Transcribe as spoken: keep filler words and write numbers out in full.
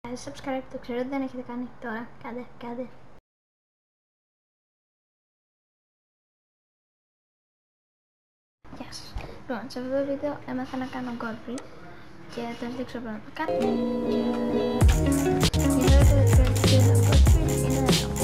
subscribe, το ξέρω ότι δεν έχετε κάνει τώρα. Κάντε, κάντε. Γεια σας. Λοιπόν, σε αυτό το βίντεο έμαθα να κάνω Godfrey και θα σας δείξω πρώτα να το κάνω. Και... η ώρα που δεν ξέρω τι είναι Godfrey είναι εδώ.